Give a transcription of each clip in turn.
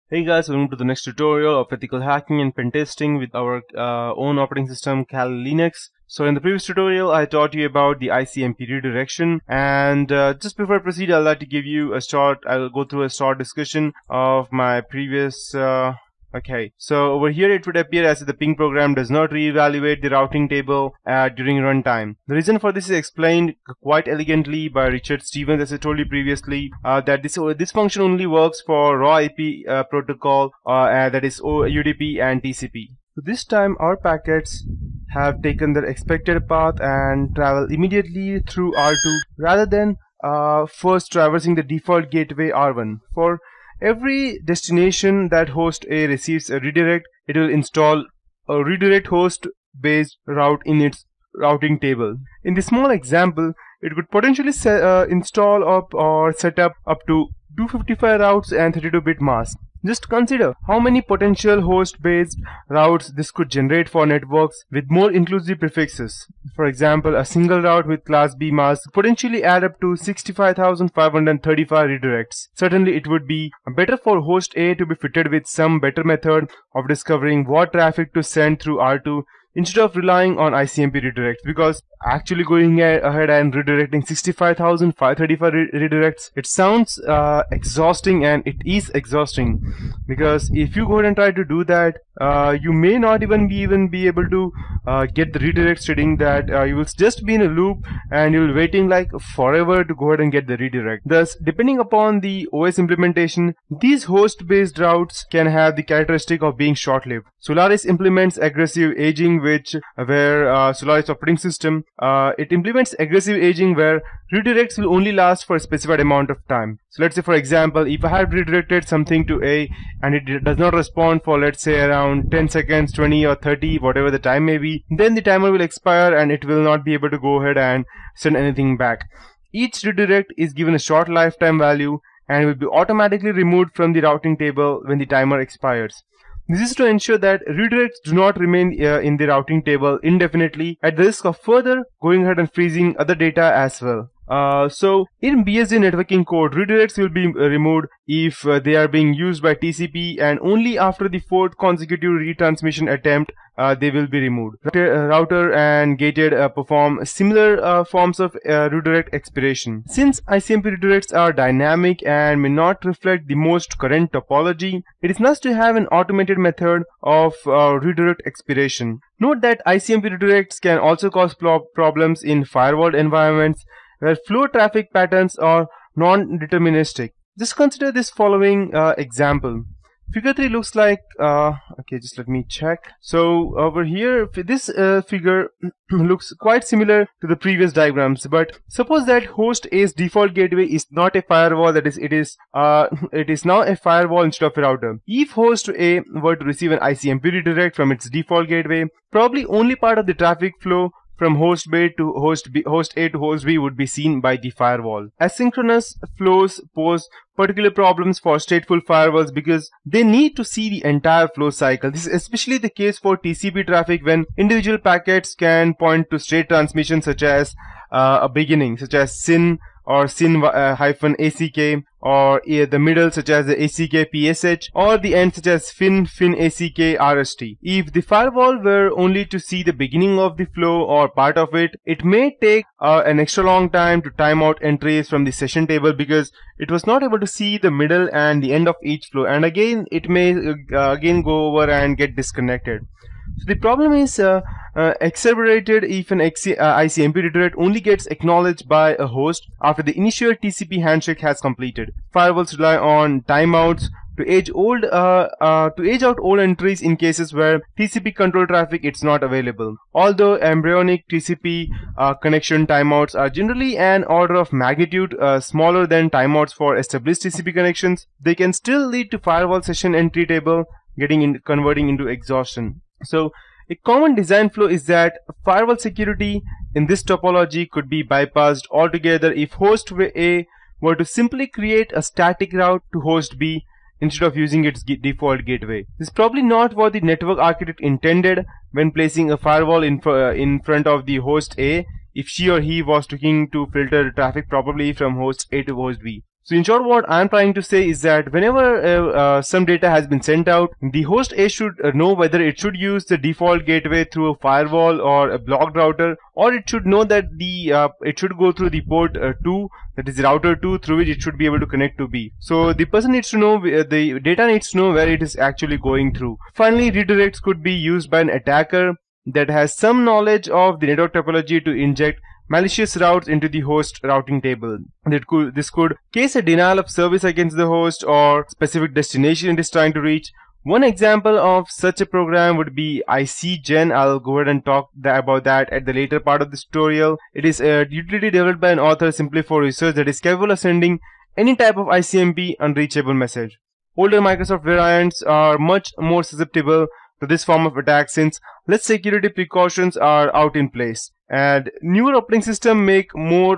Hey guys, welcome to the next tutorial of ethical hacking and pen testing with our own operating system, Kali Linux. So in the previous tutorial, I taught you about the ICMP redirection, and just before I proceed, I'd like to give you I'll go through a short discussion of my previous Okay, so over here it would appear as if the ping program does not reevaluate the routing table during runtime. The reason for this is explained quite elegantly by Richard Stevens, as I told you previously, that this function only works for raw IP protocol, that is UDP and TCP. So this time our packets have taken their expected path and travel immediately through R2 rather than first traversing the default gateway R1. For every destination that host A receives a redirect, it will install a redirect host based route in its routing table. In this small example, it could potentially install up or set up to 255 routes and 32-bit mask. Just consider how many potential host-based routes this could generate for networks with more inclusive prefixes. For example, a single route with class B mask potentially add up to 65,535 redirects. Certainly, it would be better for host A to be fitted with some better method of discovering what traffic to send through R2 instead of relying on ICMP redirects, because actually going ahead and redirecting 65,535 redirects, it sounds exhausting, and it is exhausting, because if you go ahead and try to do that, you may not even be able to get the redirect, stating that you will just be in a loop and you will waiting like forever to go ahead and get the redirect. Thus, depending upon the OS implementation, these host based routes can have the characteristic of being short-lived. Solaris implements aggressive aging, where Solaris operating system it implements aggressive aging where redirects will only last for a specified amount of time. So let's say, for example, if I have redirected something to A and it does not respond for, let's say, around 10 seconds, 20 or 30, whatever the time may be, then the timer will expire and it will not be able to go ahead and send anything back. Each redirect is given a short lifetime value and will be automatically removed from the routing table when the timer expires. This is to ensure that redirects do not remain in the routing table indefinitely, at the risk of further going ahead and freezing other data as well. So in BSD networking code, redirects will be removed if they are being used by TCP, and only after the fourth consecutive retransmission attempt they will be removed. Router and gated perform similar forms of redirect expiration. Since ICMP redirects are dynamic and may not reflect the most current topology, it is nice to have an automated method of redirect expiration. Note that ICMP redirects can also cause problems in firewall environments where flow traffic patterns are non-deterministic. Just consider this following example. Figure 3 looks like, okay, just let me check. So over here, this figure looks quite similar to the previous diagrams, but suppose that host A's default gateway is not a firewall, that is, it is now a firewall instead of a router. If host A were to receive an ICMP redirect from its default gateway, probably only part of the traffic flow from host A to host B would be seen by the firewall. Asynchronous flows pose particular problems for stateful firewalls because they need to see the entire flow cycle. This is especially the case for TCP traffic, when individual packets can point to state transmission such as a beginning, such as SYN or SYN-ACK, or the middle such as the ACK PSH, or the end such as FIN ACK RST. If the firewall were only to see the beginning of the flow or part of it, it may take an extra long time to time out entries from the session table because it was not able to see the middle and the end of each flow, and again it may again go over and get disconnected. So the problem is exacerbated if an ICMP redirect only gets acknowledged by a host after the initial TCP handshake has completed. Firewalls rely on timeouts to age out old entries in cases where TCP control traffic is not available. Although embryonic TCP connection timeouts are generally an order of magnitude smaller than timeouts for established TCP connections, they can still lead to firewall session entry table converting into exhaustion. So a common design flow is that firewall security in this topology could be bypassed altogether if host A were to simply create a static route to host B instead of using its default gateway. This is probably not what the network architect intended when placing a firewall in front of the host A if she or he was looking to filter traffic properly from host A to host B. So in short, what I'm trying to say is that whenever some data has been sent out, the host A should know whether it should use the default gateway through a firewall or a blocked router, or it should know that it should go through the port 2, that is router 2, through which it should be able to connect to B. So the person needs to know, the data needs to know where it is actually going through. Finally, redirects could be used by an attacker that has some knowledge of the network topology to inject malicious routes into the host routing table. This could case a denial of service against the host or specific destination it is trying to reach. One example of such a program would be ICGen. I'll go ahead and talk about that at the later part of this tutorial. It is a utility developed by an author simply for research that is capable of sending any type of ICMP unreachable message. Older Microsoft variants are much more susceptible to this form of attack since less security precautions are out in place. And newer operating systems make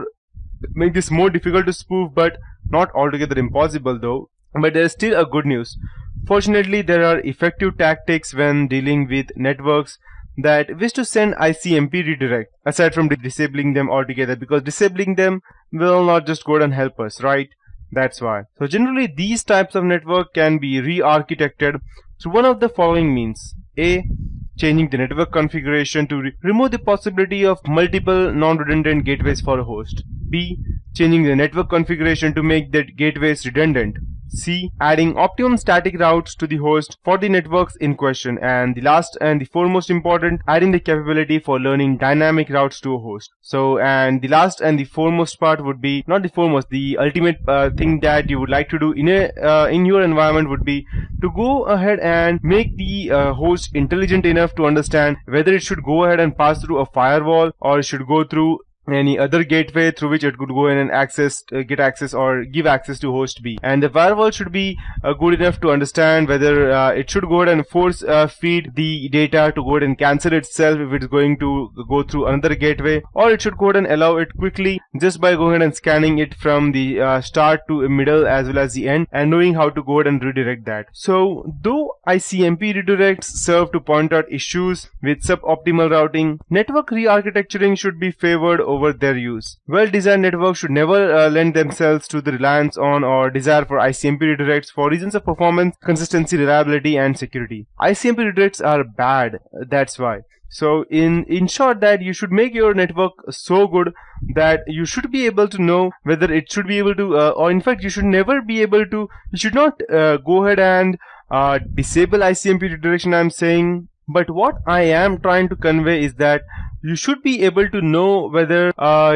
this more difficult to spoof, but not altogether impossible though. But there is still a good news. Fortunately, there are effective tactics when dealing with networks that wish to send ICMP redirect, aside from disabling them altogether, because disabling them will not just go and help us, right? That's why. So generally, these types of network can be re-architected through one of the following means. A. Changing the network configuration to remove the possibility of multiple non-redundant gateways for a host. B. Changing the network configuration to make the gateways redundant. C. Adding optimum static routes to the host for the networks in question. And the last and the foremost important, adding the capability for learning dynamic routes to a host. So, and the last and the foremost part would be, not the foremost, the ultimate thing that you would like to do in your environment would be to go ahead and make the host intelligent enough to understand whether it should go ahead and pass through a firewall or it should go through any other gateway through which it could go in and get access or give access to host B. And the firewall should be good enough to understand whether it should go ahead and force feed the data to go ahead and cancel itself if it's going to go through another gateway, or it should go ahead and allow it quickly just by going ahead and scanning it from the start to middle as well as the end, and knowing how to go ahead and redirect that. So though ICMP redirects serve to point out issues with suboptimal routing, network re-architecturing should be favored over their use. Well-designed networks should never lend themselves to the reliance on or desire for ICMP redirects for reasons of performance, consistency, reliability, and security. ICMP redirects are bad, that's why. So in short, that you should make your network so good that you should be able to know whether it should be able to or in fact you should never be able to, you should not go ahead and disable ICMP redirection, I'm saying. But what I am trying to convey is that you should be able to know whether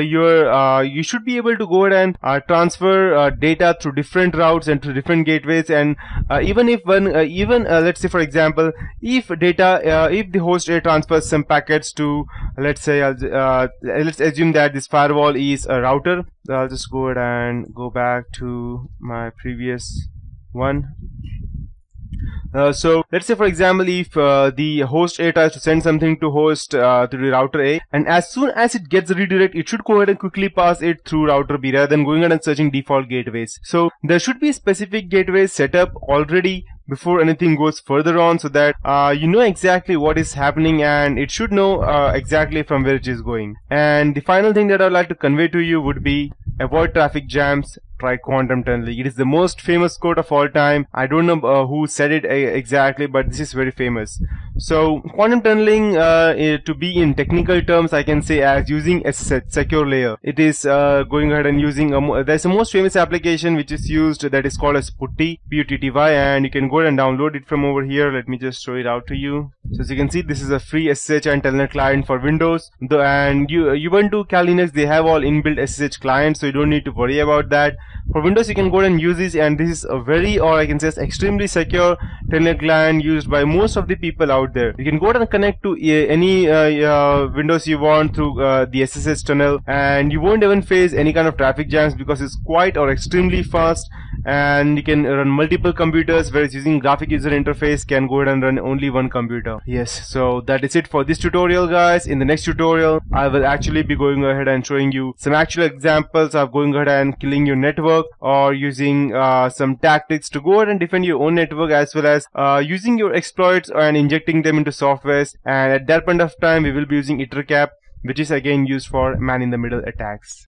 you should be able to go ahead and transfer data through different routes and through different gateways, and even if let's say for example, if the host A transfers some packets to, let's say let's assume that this firewall is a router. I'll just go ahead and go back to my previous one. So let's say for example, if the host A tries to send something to host to the router A, and as soon as it gets the redirect, it should go ahead and quickly pass it through router B rather than going ahead and searching default gateways. So there should be specific gateways set up already before anything goes further on, so that you know exactly what is happening and it should know exactly from where it is going. And the final thing that I'd like to convey to you would be avoid traffic jams, try quantum tunneling. It is the most famous quote of all time. I don't know who said it exactly, but this is very famous. So quantum tunneling, to be in technical terms, I can say as using a secure layer. It is going ahead and using there's a most famous application which is used that is called as PuTTY, P-U-T-T-Y, and you can go ahead and download it from over here. Let me just show it out to you. So as you can see, this is a free SSH and Telnet client for Windows. And Ubuntu, Kali Linux, they have all inbuilt SSH clients, so you don't need to worry about that. For Windows, you can go ahead and use this, and this is a very, or I can say extremely secure Telnet client used by most of the people out there. You can go ahead and connect to any Windows you want through the SSH tunnel, and you won't even face any kind of traffic jams because it's quite or extremely fast, and you can run multiple computers, whereas using graphic user interface can go ahead and run only one computer. Yes, so that is it for this tutorial, guys. In the next tutorial, I will actually be going ahead and showing you some actual examples of going ahead and killing your network, or using some tactics to go ahead and defend your own network, as well as using your exploits and injecting them into softwares. And at that point of time, we will be using ItterCap, which is again used for man-in-the-middle attacks.